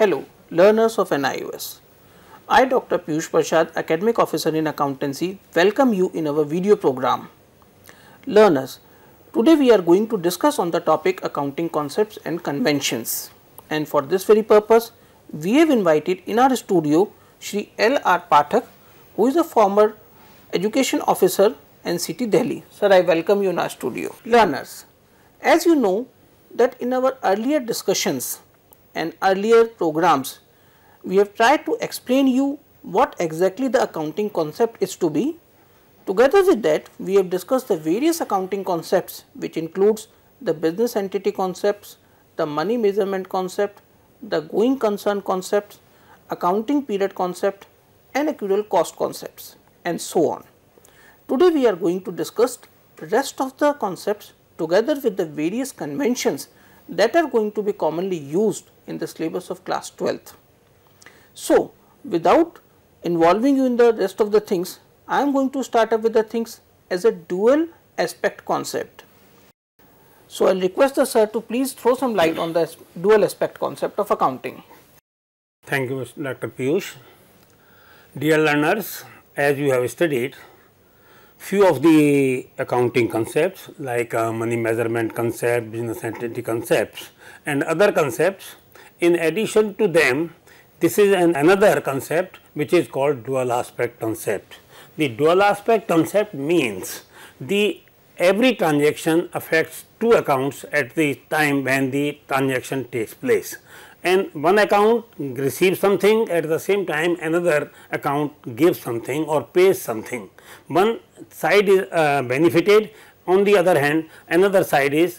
Hello, learners of NIOS. I, Dr. Piyush Prasad, Academic Officer in Accountancy, welcome you in our video program. Learners, today we are going to discuss on the topic accounting concepts and conventions. And for this very purpose, we have invited in our studio Shri L.R. Pathak, who is a former Education Officer NCT Delhi. Sir, I welcome you in our studio. Learners, as you know that in our earlier discussions and earlier programs, we have tried to explain you what exactly the accounting concept is to be. Together with that, we have discussed the various accounting concepts, which includes the business entity concepts, the money measurement concept, the going concern concepts, accounting period concept, and actuarial cost concepts, and so on. Today we are going to discuss the rest of the concepts together with the various conventions that are going to be commonly used in the syllabus of class 12th. So, without involving you in the rest of the things, I am going to start up with the things as a dual aspect concept. So, I will request the sir to please throw some light on the dual aspect concept of accounting. Thank you, Dr. Piyush. Dear learners, as you have studied, few of the accounting concepts like money measurement concept, business entity concepts and other concepts. In addition to them, this is another concept which is called dual aspect concept. The dual aspect concept means every transaction affects two accounts at the time when the transaction takes place, and one account receives something, at the same time another account gives something or pays something. One side is benefited, on the other hand another side is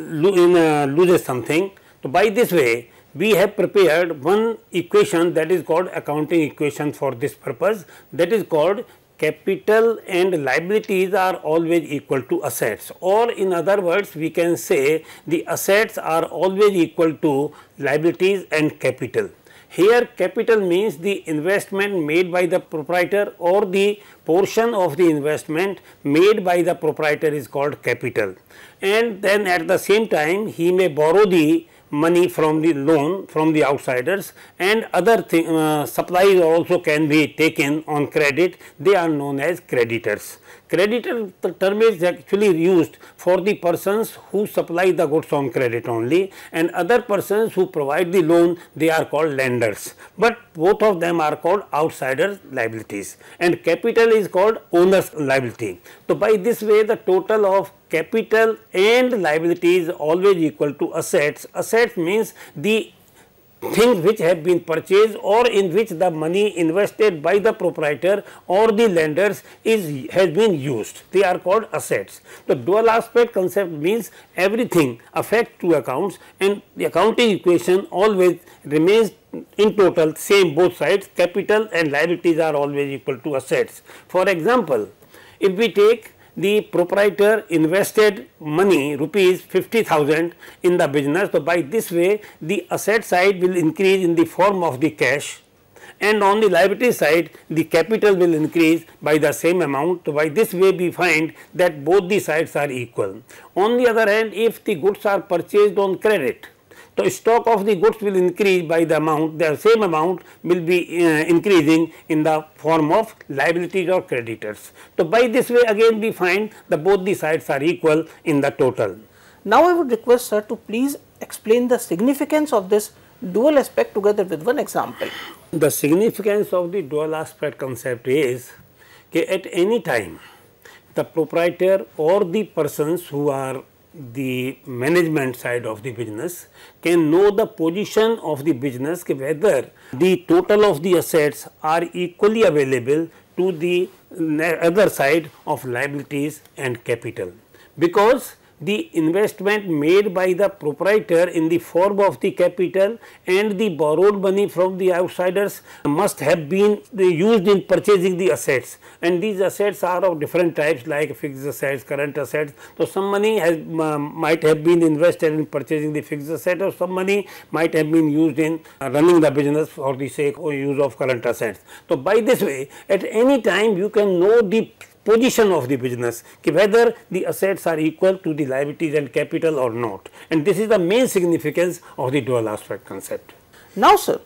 loses something. So, by this way we have prepared one equation that is called accounting equation for this purpose, that is called capital and liabilities are always equal to assets, or in other words we can say the assets are always equal to liabilities and capital. Here capital means the investment made by the proprietor, or the portion of the investment made by the proprietor is called capital, and then at the same time he may borrow the money from the loan from the outsiders, and other supplies also can be taken on credit. They are known as creditors. Creditor, the term is actually used for the persons who supply the goods on credit only, and other persons who provide the loan, they are called lenders, but both of them are called outsiders liabilities, and capital is called owner's liability. So, by this way the total of capital and liability is always equal to assets. Assets means the things which have been purchased or in which the money invested by the proprietor or the lenders has been used. They are called assets. The dual aspect concept means everything affects two accounts, and the accounting equation always remains in total same both sides. Capital and liabilities are always equal to assets. For example, if we take the proprietor invested money rupees 50,000 in the business. So, by this way the asset side will increase in the form of the cash, and on the liability side the capital will increase by the same amount. So, by this way we find that both the sides are equal. On the other hand, if the goods are purchased on credit, so stock of the goods will increase by the amount, the same amount will be increasing in the form of liabilities or creditors. So, by this way again we find that both the sides are equal in the total. Now, I would request sir to please explain the significance of this dual aspect together with one example. The significance of the dual aspect concept is that at any time the proprietor or the persons who are the management side of the business can know the position of the business, whether the total of the assets are equally available to the other side of liabilities and capital, because the investment made by the proprietor in the form of the capital and the borrowed money from the outsiders must have been used in purchasing the assets, and these assets are of different types like fixed assets, current assets. So, some money might have been invested in purchasing the fixed asset, or some money might have been used in running the business for the sake or use of current assets. So, by this way at any time you can know the position of the business, whether the assets are equal to the liabilities and capital or not, and this is the main significance of the dual aspect concept. Now, sir,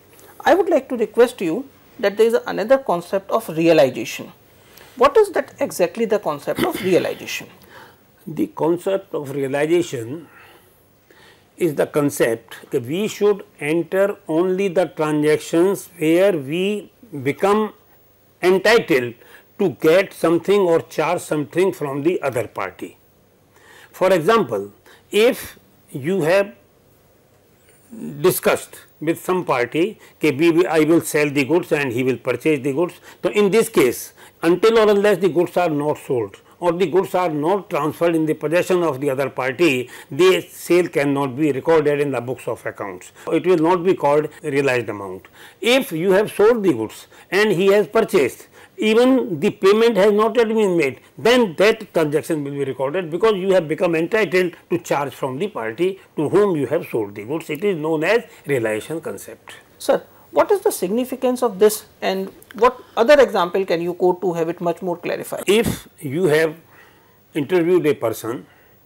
I would like to request you that there is another concept of realization. What is that exactly the concept of realization? The concept of realization is the concept that we should enter only the transactions where we become entitled to get something or charge something from the other party. For example, if you have discussed with some party that I will sell the goods and he will purchase the goods. So, in this case, until or unless the goods are not sold or the goods are not transferred in the possession of the other party, the sale cannot be recorded in the books of accounts. It will not be called realized amount. If you have sold the goods and he has purchased, even the payment has not yet been made, then that transaction will be recorded, because you have become entitled to charge from the party to whom you have sold the goods. It is known as realization concept. Sir, what is the significance of this, and what other example can you quote to have it much more clarified? If you have interviewed a person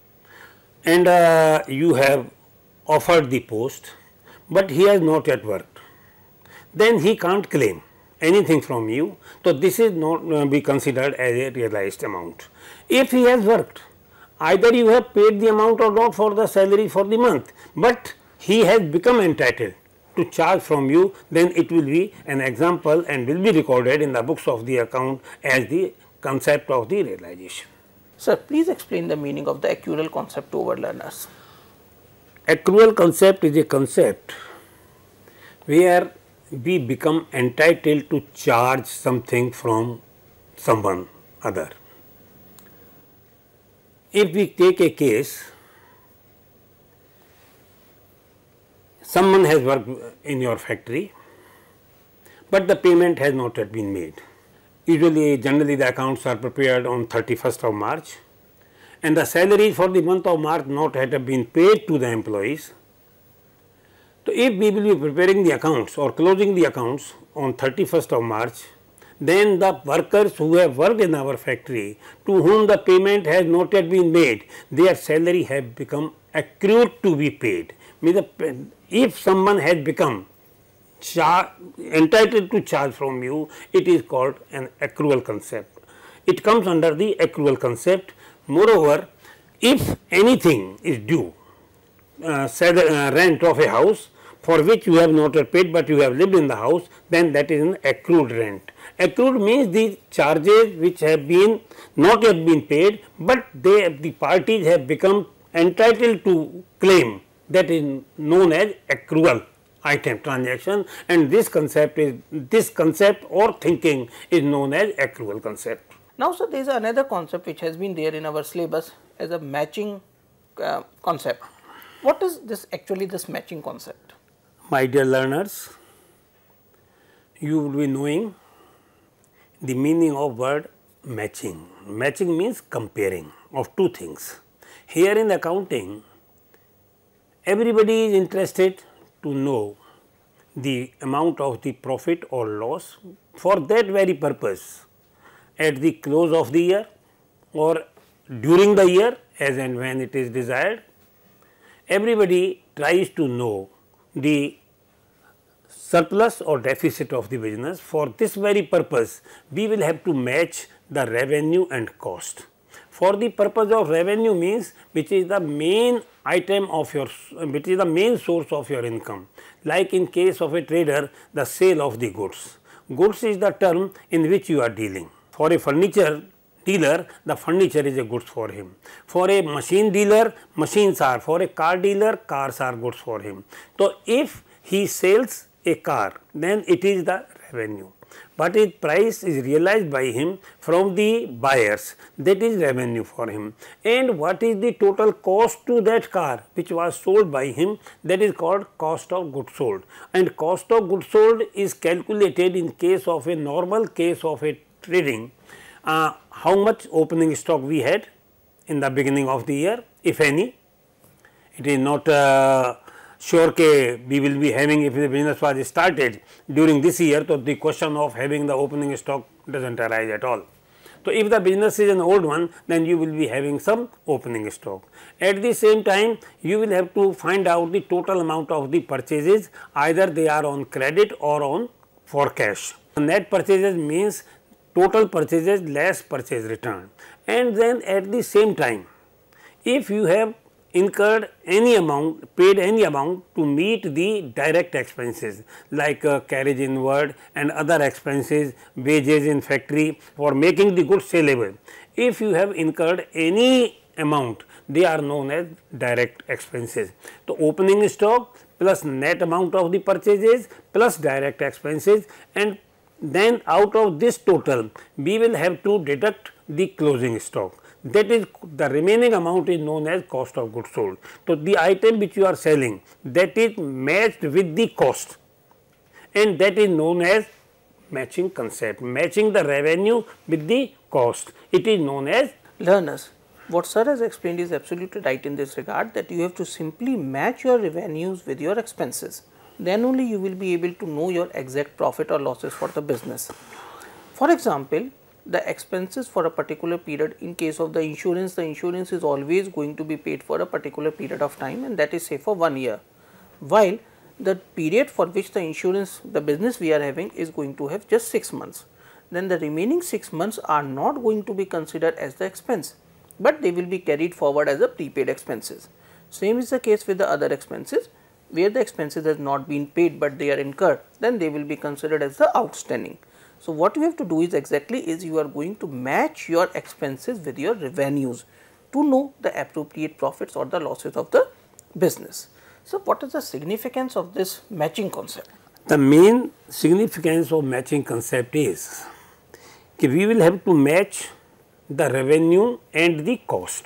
and you have offered the post, but he has not yet worked, then he can't claim anything from you. So, this is not be considered as a realized amount. If he has worked, either you have paid the amount or not for the salary for the month, but he has become entitled to charge from you, then it will be an example and will be recorded in the books of the account as the concept of the realization. Sir, please explain the meaning of the accrual concept to our learners. Accrual concept is a concept where we become entitled to charge something from someone other. If we take a case, someone has worked in your factory, but the payment has not yet been made. Generally the accounts are prepared on 31st of March, and the salary for the month of March not yet have been paid to the employees. So, if we will be preparing the accounts or closing the accounts on 31st of March, then the workers who have worked in our factory, to whom the payment has not yet been made, their salary have become accrued to be paid. If someone has become entitled to charge from you, it is called an accrual concept. It comes under the accrual concept. Moreover, if anything is due, rent of a house for which you have not yet paid, but you have lived in the house, then that is an accrued rent. Accrued means the charges which have been not yet been paid, but the parties have become entitled to claim. That is known as accrual item transaction, and this concept or thinking is known as accrual concept. Now, sir, there is another concept which has been there in our syllabus as a matching concept. What is this actually, this matching concept? My dear learners, you will be knowing the meaning of word matching. Matching means comparing of two things. Here in accounting, everybody is interested to know the amount of the profit or loss. For that very purpose, at the close of the year or during the year, as and when it is desired, everybody tries to know the surplus or deficit of the business. For this very purpose, we will have to match the revenue and cost. For the purpose of revenue means which is the main item of your, which is the main source of your income. Like in case of a trader, the sale of the goods. Goods is the term in which you are dealing. For a furniture dealer, the furniture is a goods for him. For a machine dealer, machines are. For a car dealer, cars are goods for him. So, if he sells a car, then it is the revenue. But its price is realized by him from the buyers, that is revenue for him. And what is the total cost to that car which was sold by him, that is called cost of goods sold. And cost of goods sold is calculated in case of a normal case of a trading, how much opening stock we had in the beginning of the year, if any. It is not sure that we will be having, if the business was started during this year, so the question of having the opening stock does not arise at all. So, if the business is an old one, then you will be having some opening stock. At the same time, you will have to find out the total amount of the purchases, either they are on credit or on for cash. Net purchases means total purchases less purchase return, and then at the same time, if you have incurred any amount, paid any amount to meet the direct expenses like carriage inward and other expenses, wages in factory for making the goods saleable. If you have incurred any amount, they are known as direct expenses. So, opening stock plus net amount of the purchases plus direct expenses, and then out of this total we will have to deduct the closing stock. That is, the remaining amount is known as cost of goods sold. So, the item which you are selling, that is matched with the cost, and that is known as matching concept, matching the revenue with the cost. It is known as learners. What sir has explained is absolutely right in this regard, that you have to simply match your revenues with your expenses. Then only you will be able to know your exact profit or losses for the business. For example, the expenses for a particular period, in case of the insurance is always going to be paid for a particular period of time, and that is say for 1 year, while the period for which the insurance, the business we are having, is going to have just 6 months. Then the remaining 6 months are not going to be considered as the expense, but they will be carried forward as a prepaid expenses. Same is the case with the other expenses, where the expenses has not been paid but they are incurred, then they will be considered as the outstanding. So, what you have to do is exactly is you are going to match your expenses with your revenues to know the appropriate profits or the losses of the business. So, what is the significance of this matching concept? The main significance of matching concept is that we will have to match the revenue and the cost.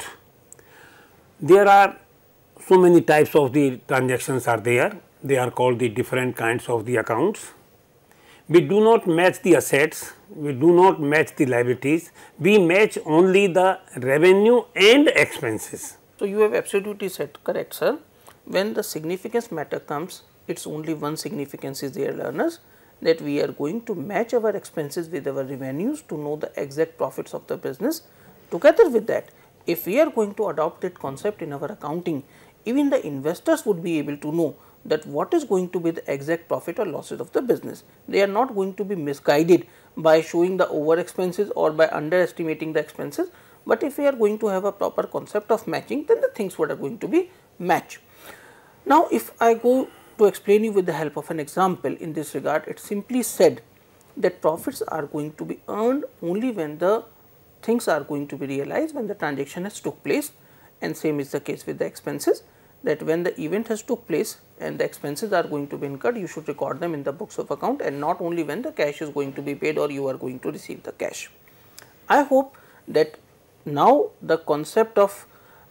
There are so many types of the transactions are there, they are called the different kinds of the accounts. We do not match the assets, we do not match the liabilities, we match only the revenue and expenses. So, you have absolutely said correct sir. When the significance matter comes, it is only one significance is there, learners, that we are going to match our expenses with our revenues to know the exact profits of the business. Together with that, if we are going to adopt that concept in our accounting, even the investors would be able to know that what is going to be the exact profit or losses of the business. They are not going to be misguided by showing the over expenses or by underestimating the expenses, but if we are going to have a proper concept of matching, then the things what are going to be matched. Now, if I go to explain you with the help of an example in this regard, it simply said that profits are going to be earned only when the things are going to be realized, when the transaction has took place, and same is the case with the expenses, that when the event has took place and the expenses are going to be incurred, you should record them in the books of account, and not only when the cash is going to be paid or you are going to receive the cash. I hope that now the concept of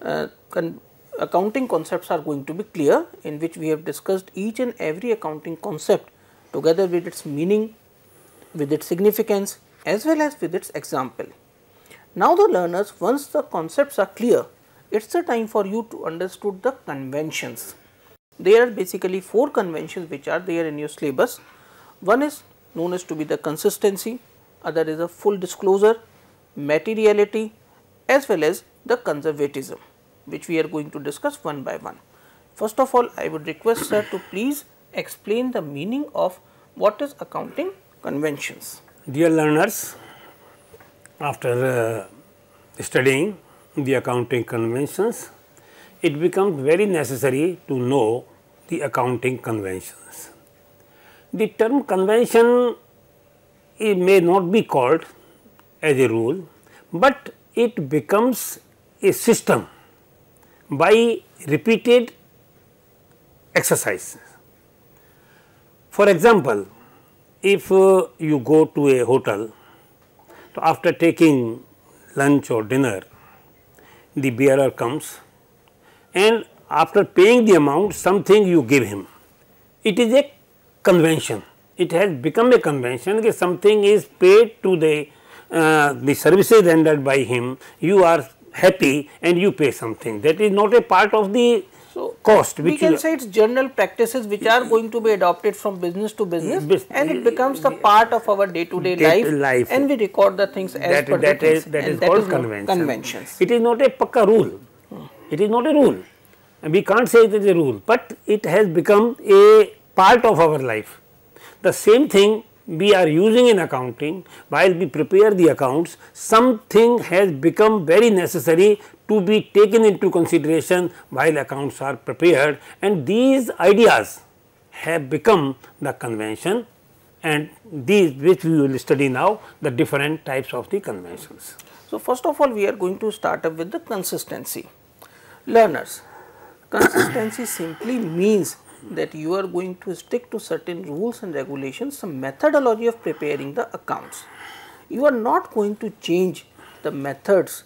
accounting concepts are going to be clear, in which we have discussed each and every accounting concept together with its meaning, with its significance, as well as with its example. Now, the learners, once the concepts are clear, it is the time for you to understand the conventions. There are basically 4 conventions which are there in your syllabus. One is known as to be the consistency, other is a full disclosure, materiality, as well as the conservatism, which we are going to discuss one by one. First of all, I would request sir to please explain the meaning of what is accounting conventions. Dear learners, after studying the accounting conventions, it becomes very necessary to know the accounting conventions. The term convention may not be called as a rule, but it becomes a system by repeated exercises. For example, if you go to a hotel, so after taking lunch or dinner, the bearer comes and after paying the amount, something you give him. It is a convention. It has become a convention that something is paid to the services rendered by him. You are happy and you pay something. That is not a part of the cost. We can say it's general practices which are going to be adopted from business to business, and it becomes the part of our day-to-day life, and we record the things as per the things. That is called conventions. It is not a pakka rule. It is not a rule. And we can't say it is a rule, but it has become a part of our life. The same thing we are using in accounting. While we prepare the accounts, something has become very necessary to be taken into consideration while accounts are prepared, and these ideas have become the convention, and these which we will study now, the different types of the conventions. So, first of all, we are going to start up with the consistency. Learners, consistency simply means that you are going to stick to certain rules and regulations, some methodology of preparing the accounts. You are not going to change the methods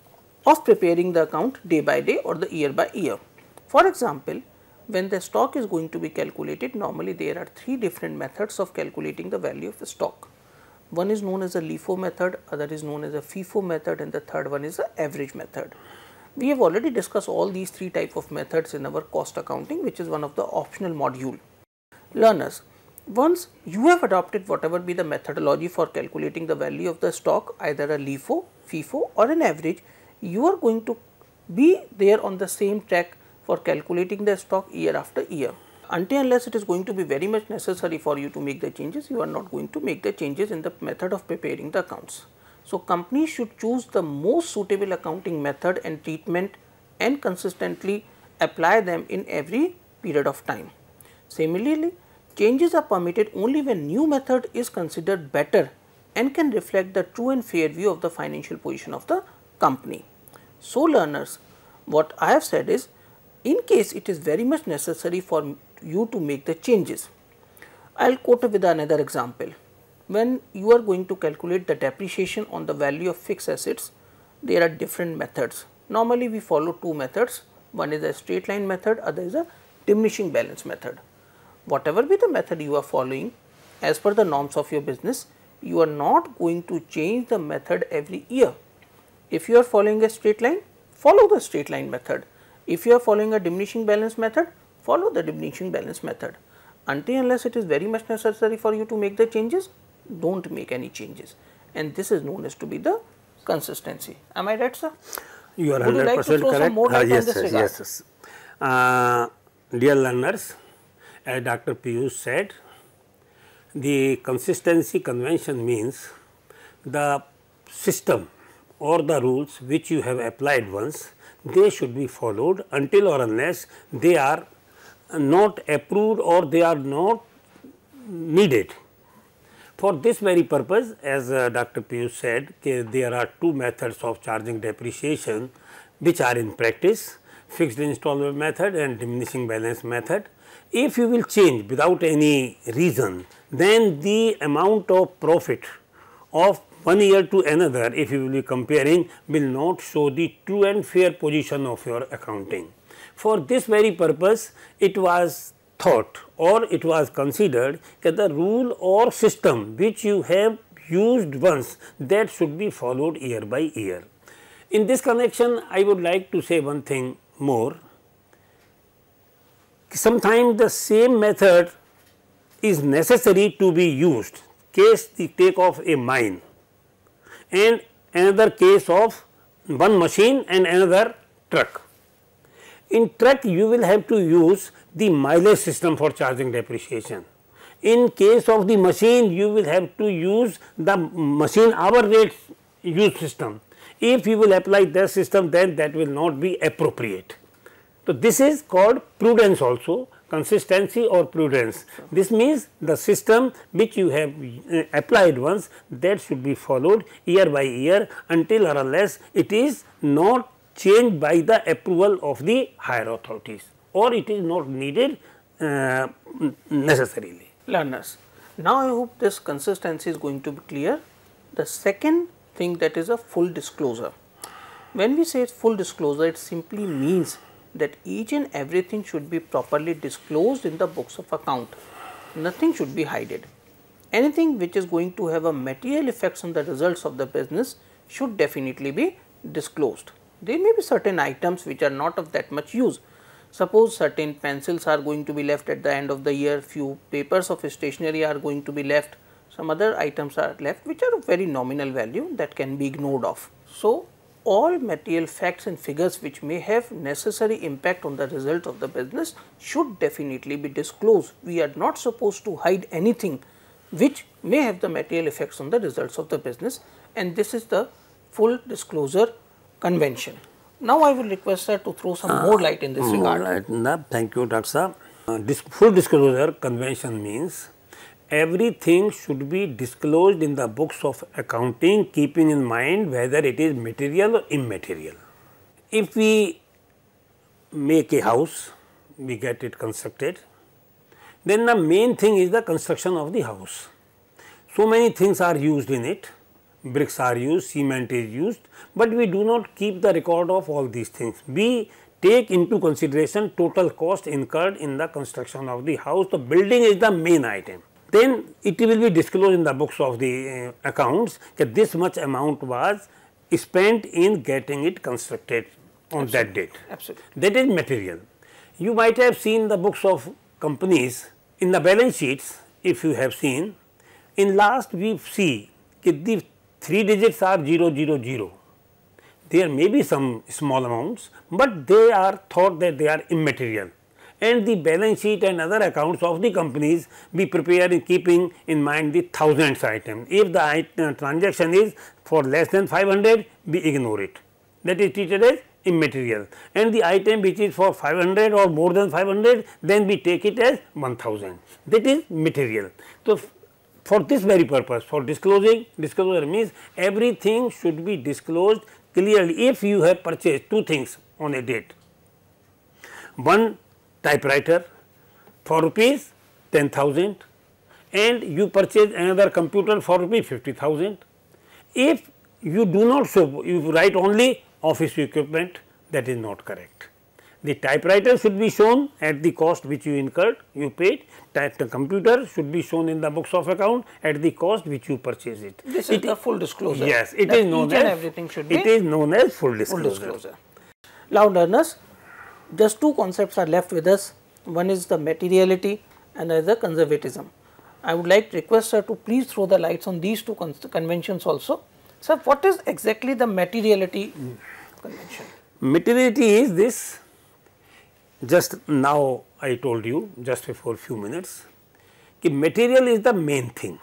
of preparing the account day by day or the year by year. For example, when the stock is going to be calculated, normally there are 3 different methods of calculating the value of the stock. One is known as a LIFO method, other is known as a FIFO method, and the third one is the average method. We have already discussed all these 3 types of methods in our cost accounting, which is one of the optional module. Learners, once you have adopted whatever be the methodology for calculating the value of the stock, either a LIFO, FIFO or an average, you are going to be there on the same track for calculating the stock year after year. Until unless it is going to be very much necessary for you to make the changes, you are not going to make the changes in the method of preparing the accounts. So, companies should choose the most suitable accounting method and treatment and consistently apply them in every period of time. Similarly, changes are permitted only when new method is considered better and can reflect the true and fair view of the financial position of the company. So, learners, what I have said is, in case it is very much necessary for you to make the changes, I will quote with another example. When you are going to calculate the depreciation on the value of fixed assets, there are different methods. Normally, we follow 2 methods. One is a straight line method, other is a diminishing balance method. Whatever be the method you are following, as per the norms of your business, you are not going to change the method every year. If you are following a straight line, follow the straight line method. If you are following a diminishing balance method, follow the diminishing balance method. Until unless it is very much necessary for you to make the changes, don't make any changes, and this is known as to be the consistency. Am I right, sir? You are 100% correct. Would you like to throw some more light on yes, this sir, regard? yes. Dear learners, as Dr. Piyush said, the consistency convention means the system or the rules which you have applied once, they should be followed until or unless they are not approved or they are not needed. For this very purpose, as Dr. Piyush said, there are 2 methods of charging depreciation which are in practice, fixed installment method and diminishing balance method. If you will change without any reason, then the amount of profit of one year to another, if you will be comparing, will not show the true and fair position of your accounting. For this very purpose, it was thought or it was considered that the rule or system which you have used once, that should be followed year by year. In this connection, I would like to say one thing more. Sometimes the same method is necessary to be used. Case the take of a mine and another case of one machine and another truck. In truck, you will have to use the mileage system for charging depreciation. In case of the machine, you will have to use the machine hour rate use system. If you will apply that system, then that will not be appropriate. So, this is called prudence also, consistency or prudence. This means the system which you have applied once, that should be followed year by year until or unless it is not changed by the approval of the higher authorities or it is not needed necessarily. Learners, now I hope this consistency is going to be clear. The second thing, that is a full disclosure. When we say full disclosure, it simply means that each and everything should be properly disclosed in the books of account. Nothing should be hidden. Anything which is going to have a material effects on the results of the business should definitely be disclosed. There may be certain items which are not of that much use. Suppose certain pencils are going to be left at the end of the year, few papers of stationery are going to be left, some other items are left which are of very nominal value that can be ignored of. So, all material facts and figures which may have necessary impact on the result of the business should definitely be disclosed. We are not supposed to hide anything which may have the material effects on the results of the business, and this is the full disclosure convention. Now, I will request sir to throw some more light in this regard. Thank you, Dr. Sir. Full disclosure convention means everything should be disclosed in the books of accounting, keeping in mind whether it is material or immaterial. If we make a house, we get it constructed, then the main thing is the construction of the house. So many things are used in it, bricks are used, cement is used, but we do not keep the record of all these things. We take into consideration total cost incurred in the construction of the house. The building is the main item. Then it will be disclosed in the books of the accounts that this much amount was spent in getting it constructed on that date. Absolutely. That is material. You might have seen the books of companies in the balance sheets. If you have seen, in last we see that the 3 digits are 000. There may be some small amounts, but they are thought that they are immaterial, and the balance sheet and other accounts of the companies be prepared in keeping in mind the thousands item. If the transaction is for less than 500, we ignore it, that is treated as immaterial, and the item which is for 500 or more than 500, then we take it as 1000, that is material. So, for this very purpose, for disclosure means everything should be disclosed clearly. If you have purchased two things on a date, one typewriter for rupees 10,000 and you purchase another computer for rupees 50,000. If you do not show, you write only office equipment, that is not correct. The typewriter should be shown at the cost which you incurred, you paid. The computer should be shown in the books of account at the cost which you purchased it. This is the full disclosure. Yes, it is known as everything should be. It is known as full disclosure. Now, learners, just two concepts are left with us. One is the materiality and another conservatism. I would like to request sir to please throw the lights on these two conventions also. Sir, what is exactly the materiality convention? Materiality is this. Just now I told you just before few minutes that material is the main thing.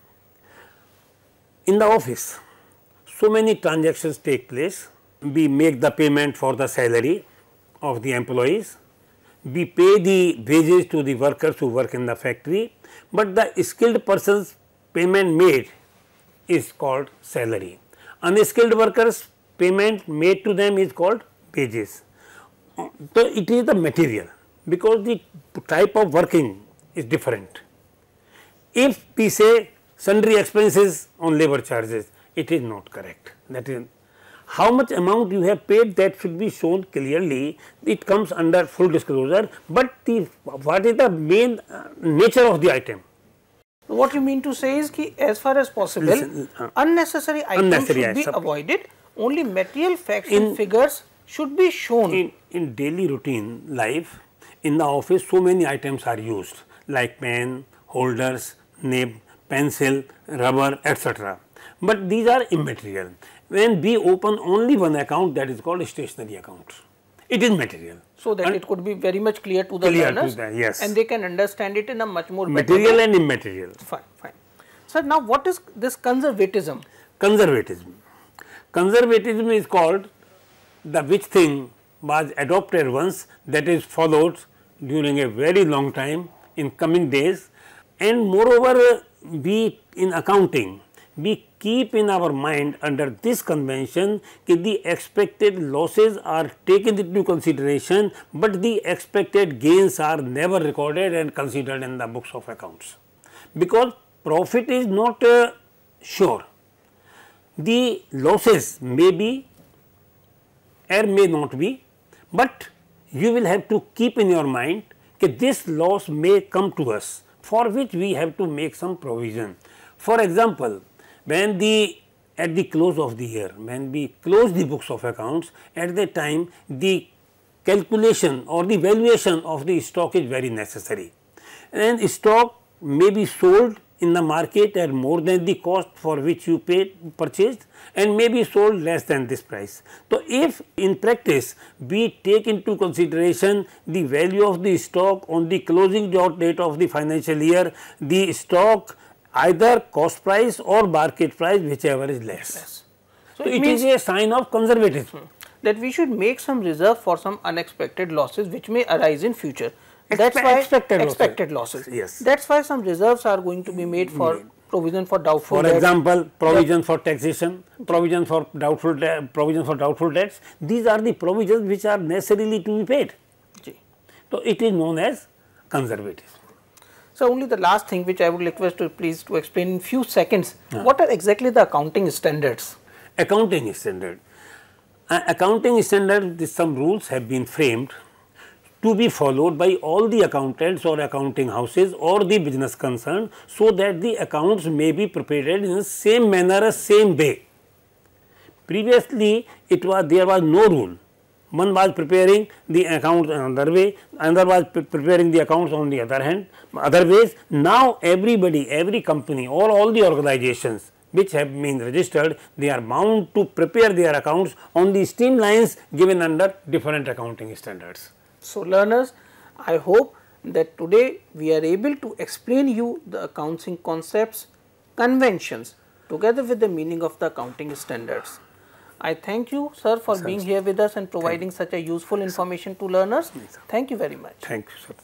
In the office, so many transactions take place. We make the payment for the salary of the employees, we pay the wages to the workers who work in the factory, but the skilled person's payment made is called salary. Unskilled workers payment made to them is called wages. So, it is the material, because the type of working is different. If we say sundry expenses on labor charges, it is not correct. That is how much amount you have paid, that should be shown clearly. It comes under full disclosure, but what is the main nature of the item? What you mean to say is that as far as possible, unnecessary items should be avoided. Only material facts and figures should be shown. In daily routine life, in the office, so many items are used like pen, holders, nib, pencil, rubber, etc. But these are immaterial. When we open only one account, that is called a stationery account, it is material. So that it could be very much clear to the learners, yes, and they can understand it in a much more material and immaterial. Fine, fine. Sir, now what is this conservatism? Conservatism. Conservatism is called the which thing was adopted once, that is followed during a very long time in coming days, and moreover we in accounting we keep in our mind under this convention that the expected losses are taken into consideration, but the expected gains are never recorded and considered in the books of accounts, because profit is not sure. The losses may be or may not be, but you will have to keep in your mind that this loss may come to us, for which we have to make some provision. For example, when at the close of the year, when we close the books of accounts, at that time the calculation or the valuation of the stock is very necessary, and stock may be sold in the market at more than the cost for which you purchased, and may be sold less than this price. So, if in practice we take into consideration the value of the stock on the closing date of the financial year, the stock either cost price or market price, whichever is less. So, it is a sign of conservatism. That we should make some reserve for some unexpected losses which may arise in future. That's why expected losses. Yes. That's why some reserves are going to be made for provision for doubtful debts. For example, provision for taxation, provision for doubtful debts. These are the provisions which are necessarily to be paid. So, it is known as conservative. So, only the last thing which I would request you please to explain in few seconds, what are exactly the accounting standards? Accounting standard. Accounting standard, some rules have been framed to be followed by all the accountants or accounting houses or the business concerned, so that the accounts may be prepared in the same manner, same way. Previously, there was no rule. One was preparing the accounts another way, another was preparing the accounts on the other ways. Now, every company or all the organizations which have been registered, they are bound to prepare their accounts on the streamlines given under different accounting standards. So, learners, I hope that today we are able to explain you the accounting concepts, conventions together with the meaning of the accounting standards. I thank you, sir, for being here with us and providing such a useful information to learners. Thank you very much. Thank you, sir.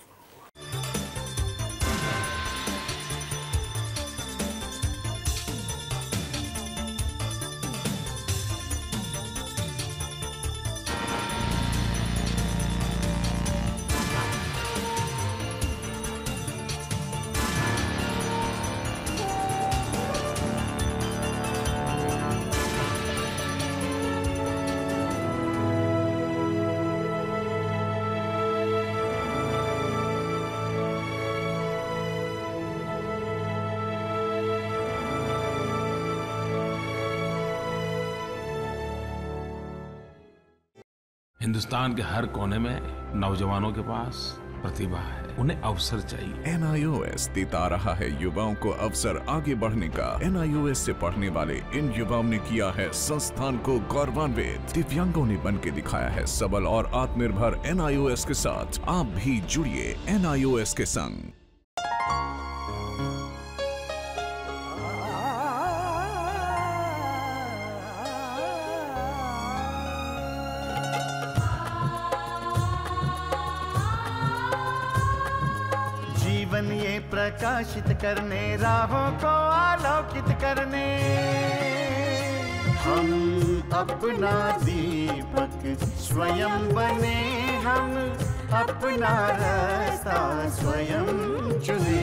Hindustan के हर कोने में नौजवानों के पास प्रतिभा है, उन्हें अवसर चाहिए। NIOS देता रहा है युवाओं को अवसर आगे बढ़ने का। NIOS से पढ़ने वाले इन युवाओं ने किया है संस्थान को गौरवान्वित। दिव्यांगों ने बन के दिखाया है सबल और आत्मनिर्भर। NIOS के साथ आप भी जुड़िए NIOS के संग। जीवन ये प्रकाशित करने, राहों को आलोकित करने, हम अपना दीपक स्वयं बने, हम अपना रास्ता स्वयं चुने।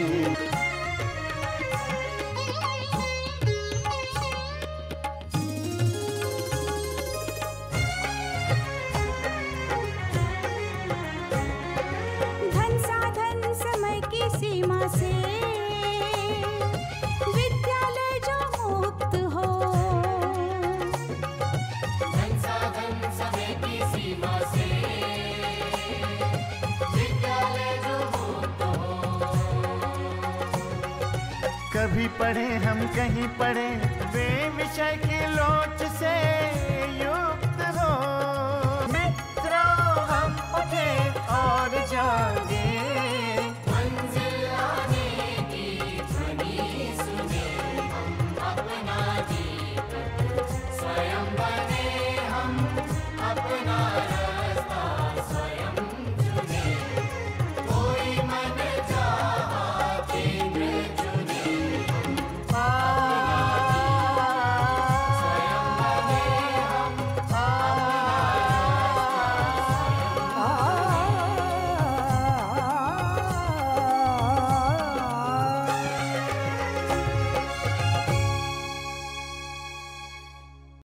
विद्यालय जो मुक्त हो, धन साधन समय की सीमा से, विद्यालय जो मुक्त हो। कभी पढ़े हम कहीं पढ़े वे विषय